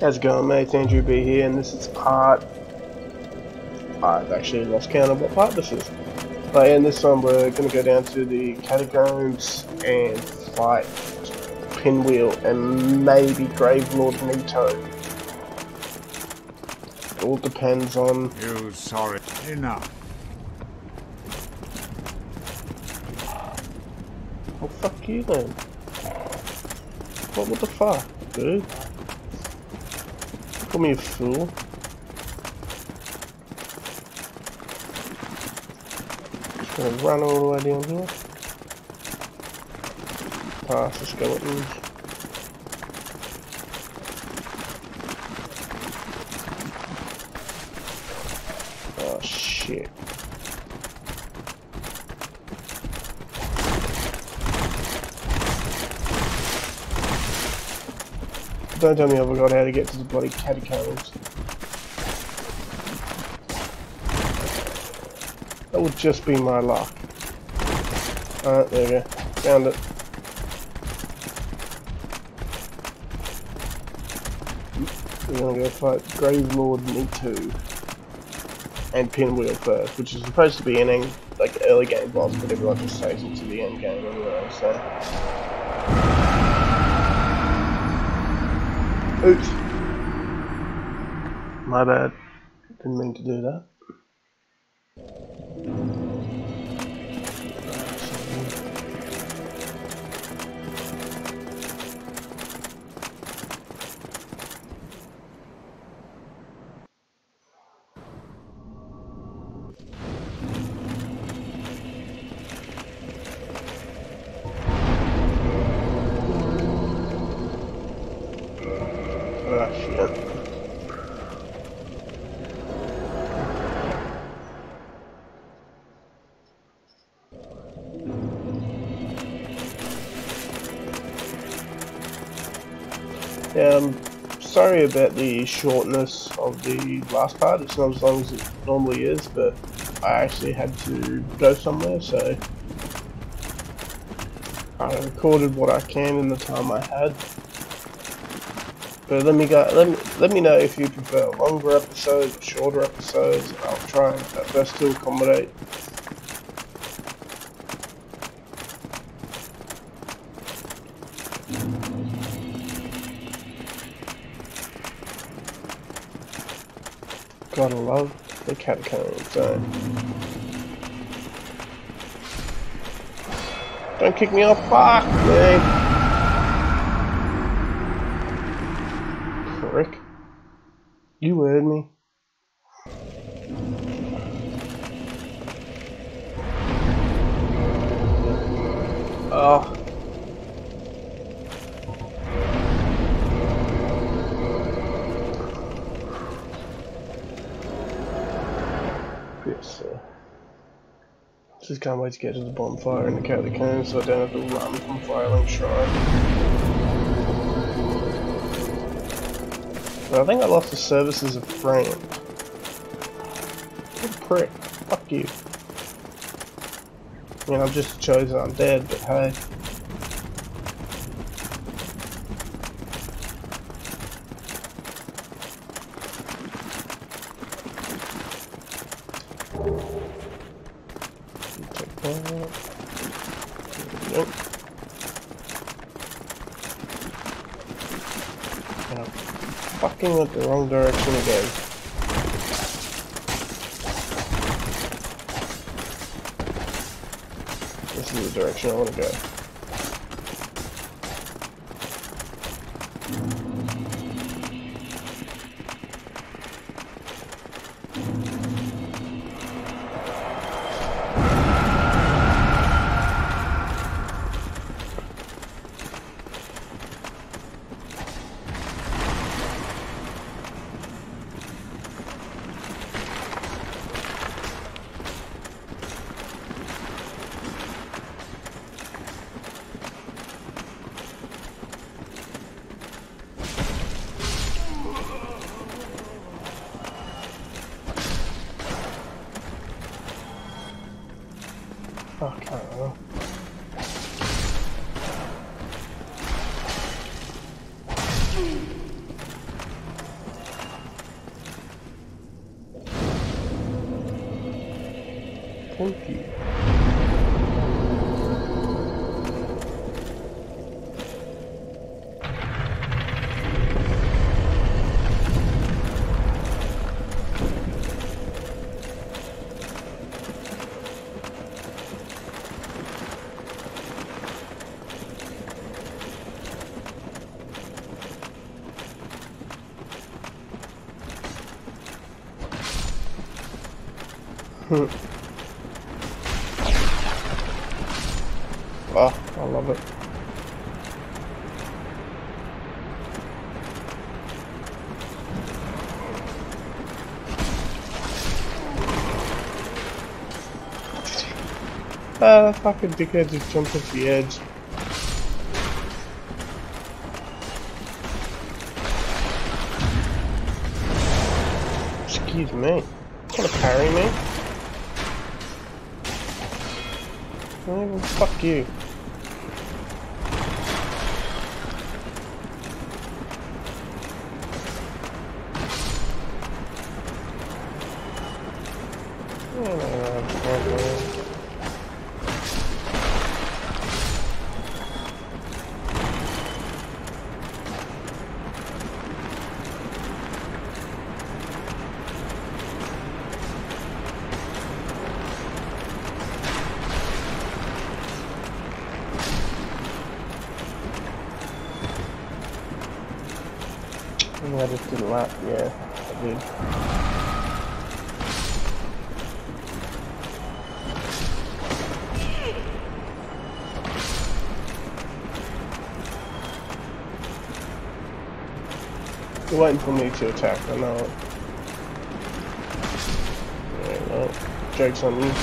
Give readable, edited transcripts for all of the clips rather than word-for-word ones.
How's it going, mate? Andrew B here, and this is part... I've actually lost count of what part this is. But in this one we're going to go down to the catacombs and fight Pinwheel and maybe Gravelord Nito. It all depends on... You sorry. Enough. Oh, fuck you then. What the fuck, dude? Call me a fool. Just gonna run all the way down here. Past the skeletons. Oh shit. Don't tell me I forgot how to get to the bloody catacombs. That would just be my luck. Alright, there we go. Found it. We're gonna go fight Gravelord Nito and Pinwheel first, which is supposed to be an like early game boss, but everyone just saves it to the end game anyway, so. Oops. My bad. Didn't mean to do that. Ah, shit. Yeah, I'm sorry about the shortness of the last part. It's not as long as it normally is, but I actually had to go somewhere, so I recorded what I can in the time I had. But let me know if you prefer longer episodes or shorter episodes. I'll try my best to accommodate. Gotta love the catacombs zone. Don't kick me off, fuck me! Prick. You heard me. Oh. Yes, sir. Just can't wait to get to the bonfire in the catacombs so I don't have to run from Firelink Shrine. But I think I lost the services of friend. What a prick. Fuck you. I mean, I'm just a chosen undead, but hey. Nope. And I fucking went the wrong direction again. This is the direction I want to go. Fuck, I don't know. Thank you. Oh, I love it. Ah, that fucking dickhead just jumped off the edge. Excuse me. Trying to parry me? Oh, fuck you. I just didn't lap, yeah, I did. You're waiting for me to attack, I know it. Yeah, well, joke's on you.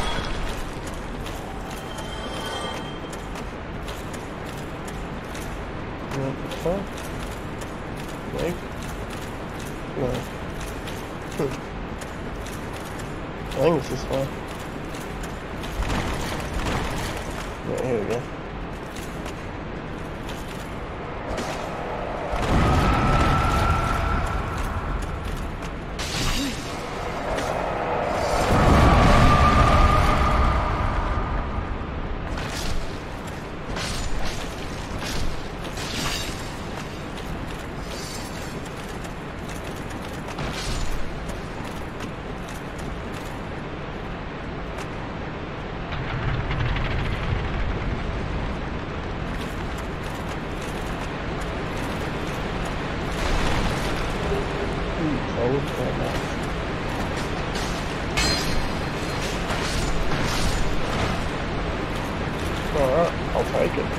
What? Leg? No. I think it's this one. Yeah, here we go. Alright, I'll take it.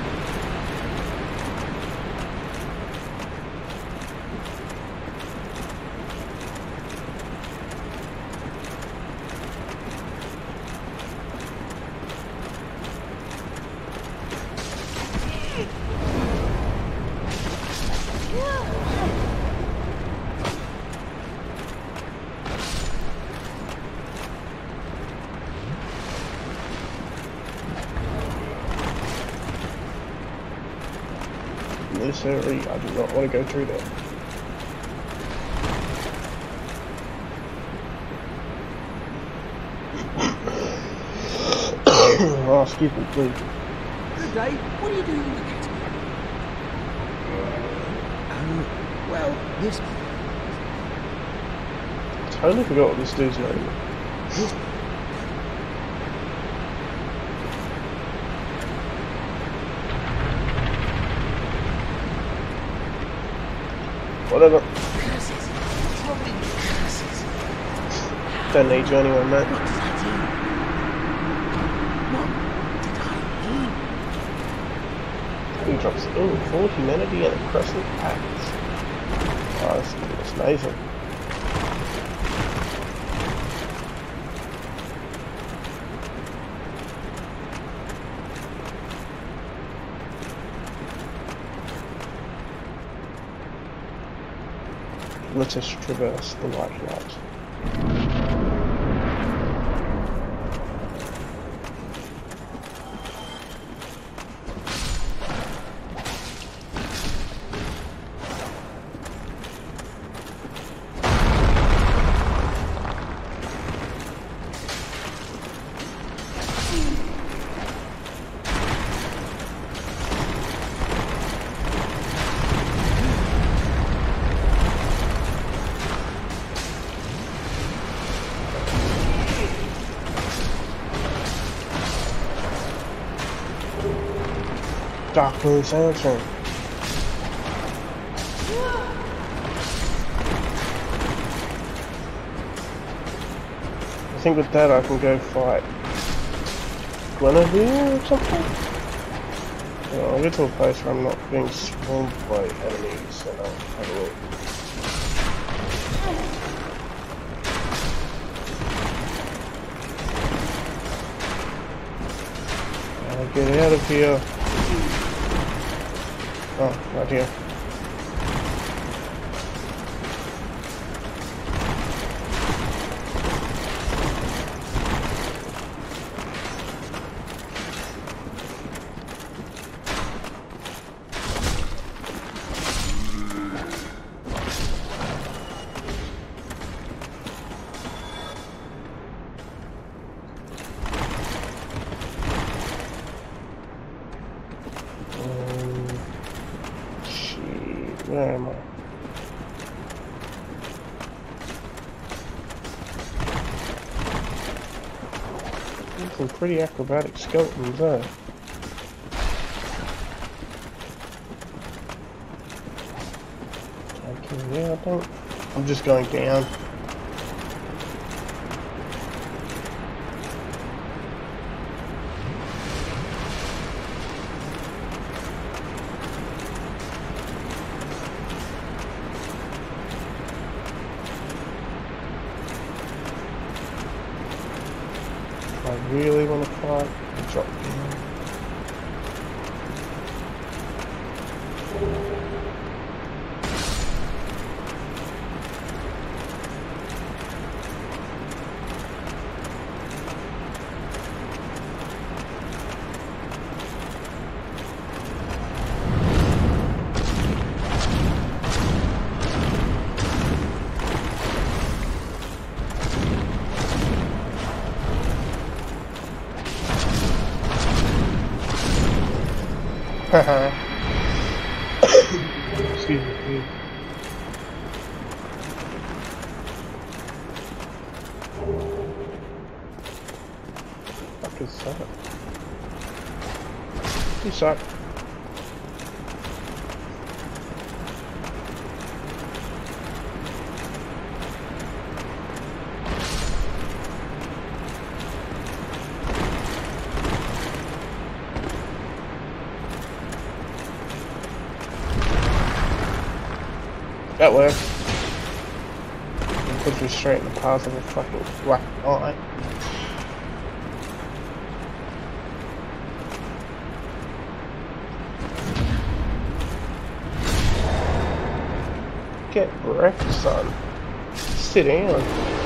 This area, I do not want to go through there. Oh, excuse me, please. Good day. What are you doing in the cat? Oh, well, this... I totally forgot what this dude's name is. Whatever. Curses. Probably curses. Don't need you anyway, mate. What did I do? What did I do? He drops in 4 humanity and a crescent packs. Oh, that's amazing. Let us traverse the white light. Dark Moon Sandstorm. I think with that I can go fight Guinevere or something? I'll get to a place where I'm not being swarmed by enemies and I'll have a look. I'll get out of here. Oh, right here. Where am I? Some pretty acrobatic skeletons there. Okay, yeah, I don't. I'm just going down. I really want to fight, drop down. Haha. Excuse me, please. Fuck is that? You suck. That works. It puts me straight in the path of a fucking black eye. Get wrecked, son. Sit down.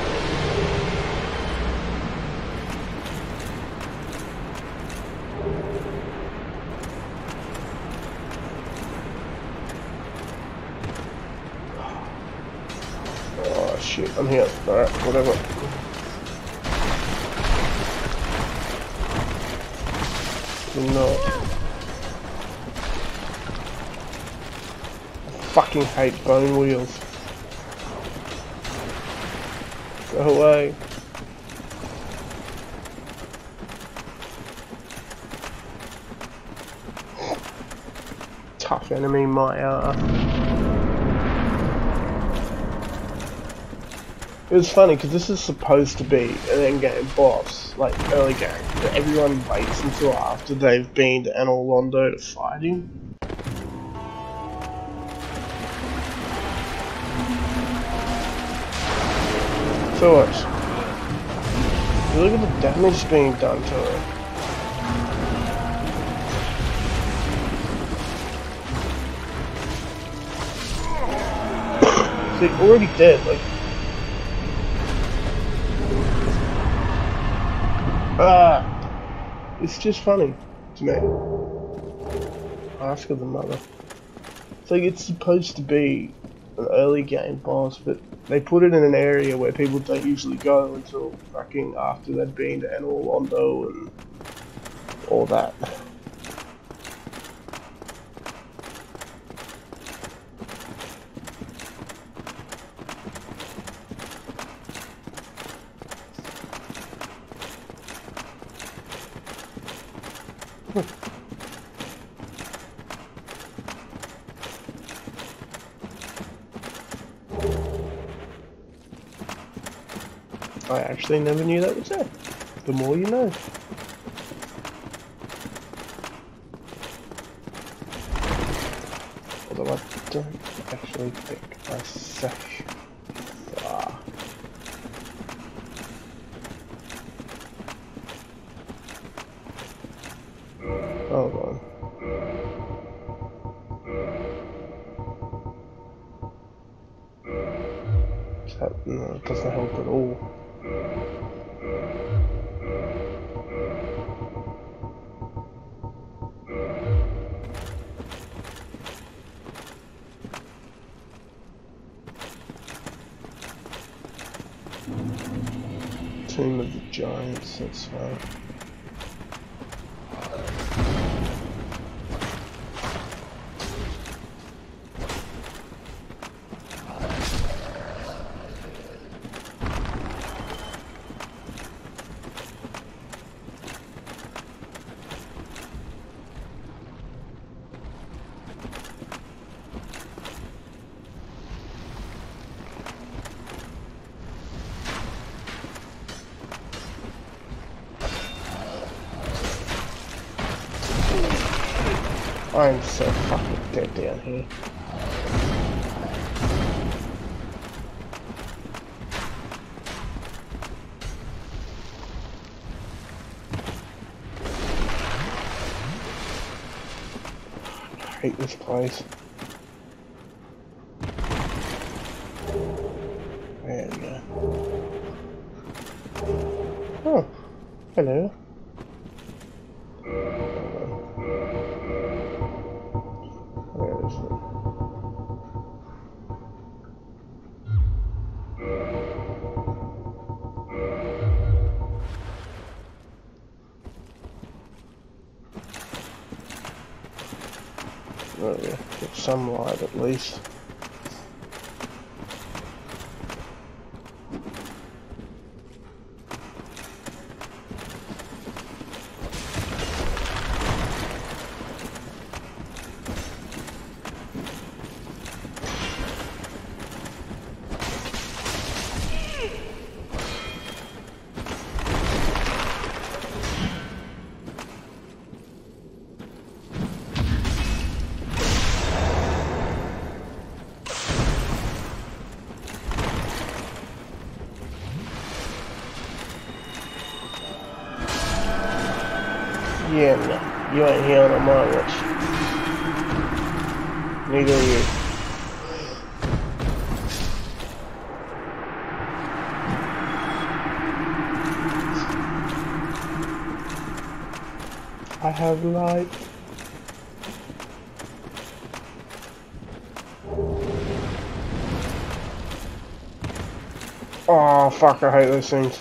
Oh shit, I'm here. Alright, whatever. Do not. I fucking hate bone wheels. Go away. Tough enemy, my It was funny because this is supposed to be an end-game boss, like early game, but everyone waits until after they've been to Anor Londo to fight him. So what? Look at the damage being done to her. See, already dead, like. It's just funny to me. Ask of the mother. So it's supposed to be an early game boss, but they put it in an area where people don't usually go until fucking after they've been to Anor Londo and all that. I actually never knew that was there. The more you know. Although I don't actually think I say. Ah. Hold on. No, it doesn't help at all. Tomb of the Giants, that's fine. I'm so fucking dead down here. I hate this place. There we go. Oh, hello. Where is it? There we go. Get some light at least. Yeah, no, you ain't here on my watch. Neither are you. I have light. Oh fuck, I hate those things.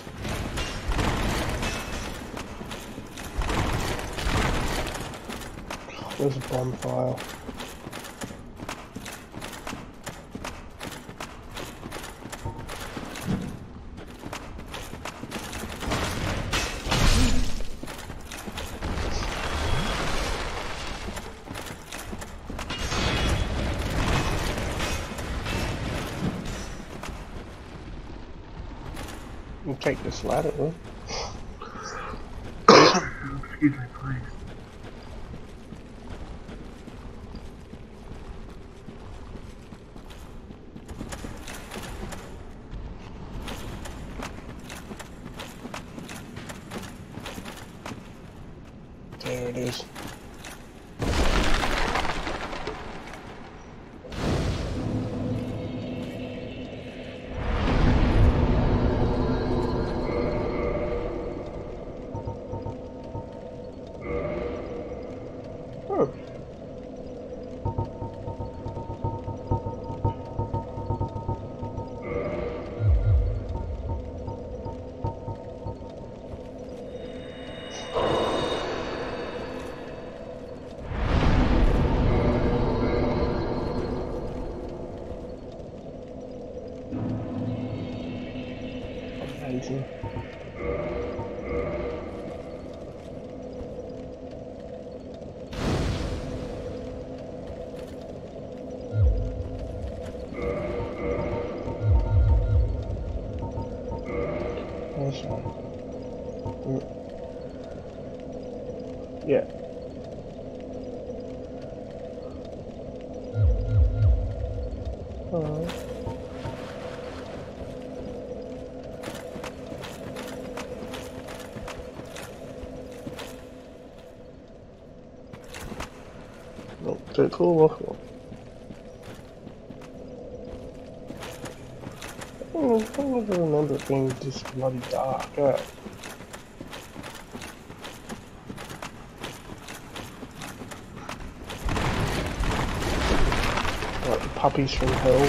There's a bonfire. We'll take this ladder, though. Excuse me, please. There it is. Oh. Amazing. Yeah. Alright. Oh, pretty cool waffle. I don't ever remember it being this bloody dark, eh? Like the puppies from hell.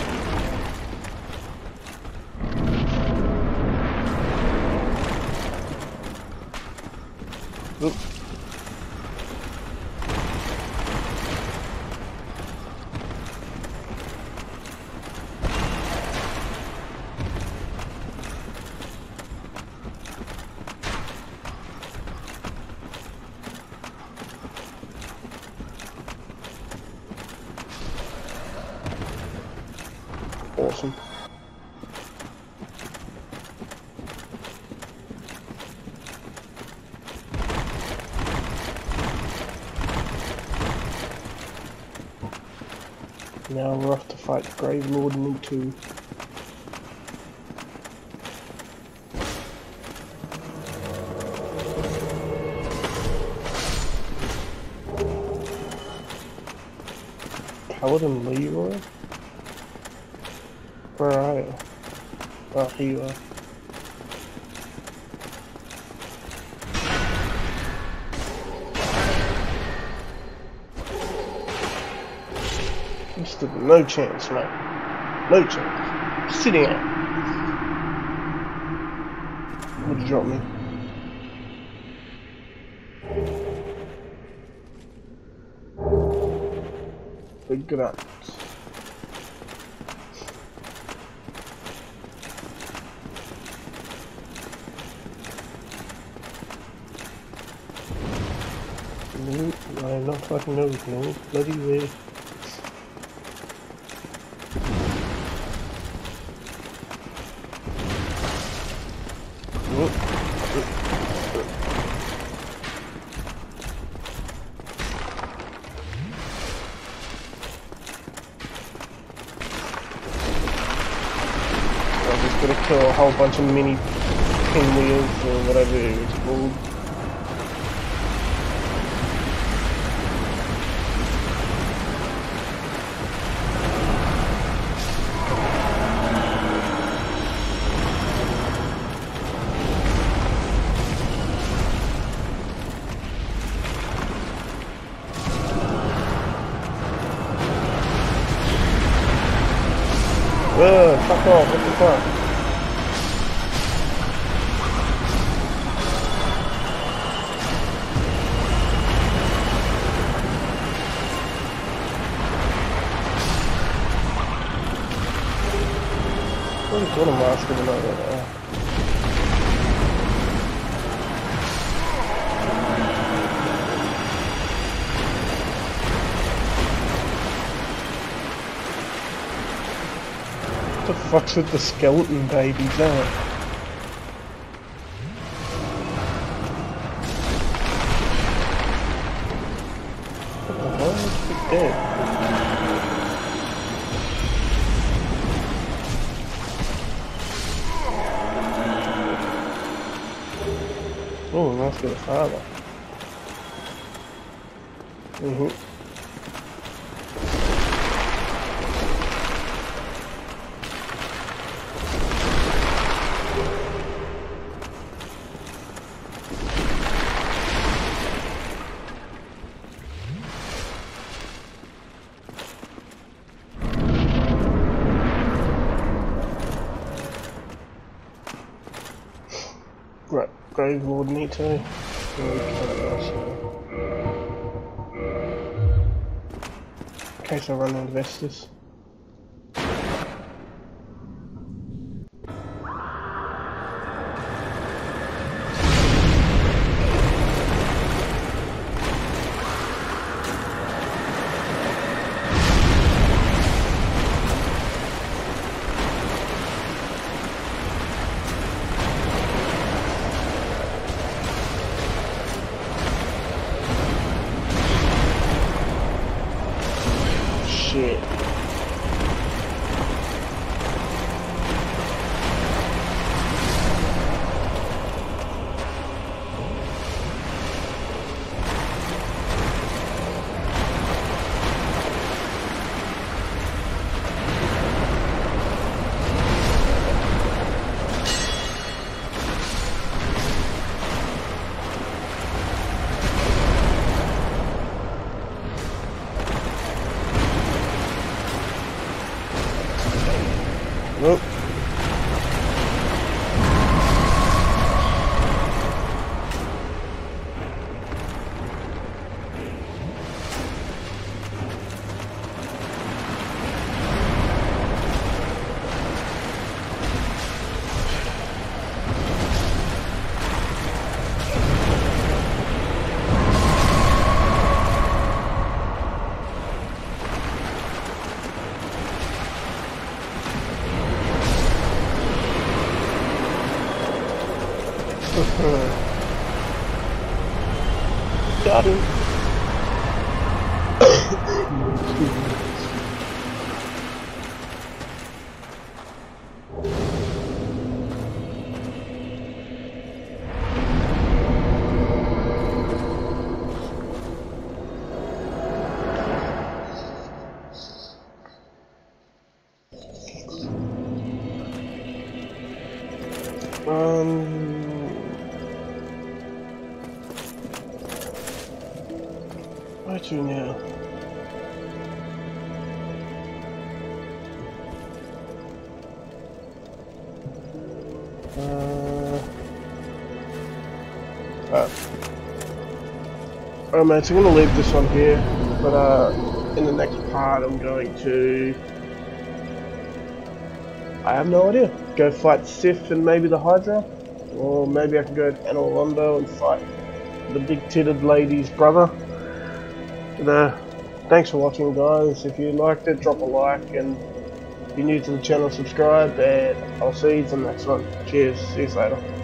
Oop. Awesome. Now we're off to fight the Grave Lord Me Too. Paladin Leroy? Where are you? Oh, here you are. You stood no chance, mate. No chance. Sitting out. Would you drop me? Big guns. Nope, I'm not fucking over, no bloody way. I'm just gonna kill a whole bunch of mini pinwheels or whatever it's called. Fuck off, what the fuck? What am I asking about right now? What the fuck's with the skeleton babies, eh? What the hell? It's dead. Oh, nice bit of father. Right, Grave Lord Nito. In case I run investors. shit. Nope. Got him. Where to now? Alright man, so I'm going to leave this one here, but in the next part I'm going to... I have no idea. Go fight Sif and maybe the Hydra, or maybe I can go to Anor Londo and fight the big-titted lady's brother. But, thanks for watching guys. If you liked it, drop a like, and if you're new to the channel, subscribe, and I'll see you in the next one. Cheers, see you later.